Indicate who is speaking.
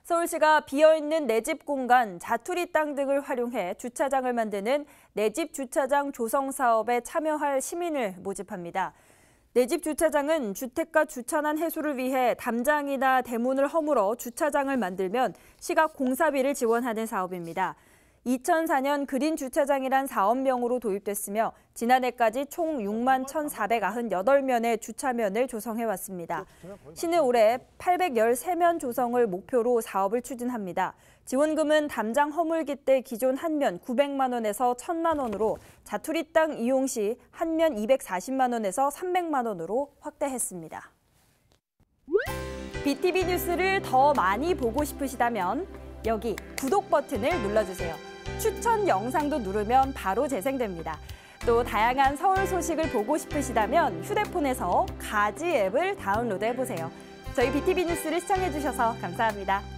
Speaker 1: 서울시가 비어있는 내 집 공간, 자투리 땅 등을 활용해 주차장을 만드는 내 집 주차장 조성 사업에 참여할 시민을 모집합니다. 내 집 주차장은 주택가 주차난 해소를 위해 담장이나 대문을 허물어 주차장을 만들면 시가 공사비를 지원하는 사업입니다. 2004년 그린 주차장이란 사업명으로 도입됐으며 지난해까지 총 6만 1,498면의 주차면을 조성해왔습니다. 시는 올해 813면 조성을 목표로 사업을 추진합니다. 지원금은 담장 허물기 때 기존 한 면 900만 원에서 1,000만 원으로 자투리 땅 이용 시 한 면 240만 원에서 300만 원으로 확대했습니다. BTV 뉴스를 더 많이 보고 싶으시다면 여기 구독 버튼을 눌러주세요. 추천 영상도 누르면 바로 재생됩니다. 또 다양한 서울 소식을 보고 싶으시다면 휴대폰에서 가지 앱을 다운로드해보세요. 저희 BTV 뉴스를 시청해주셔서 감사합니다.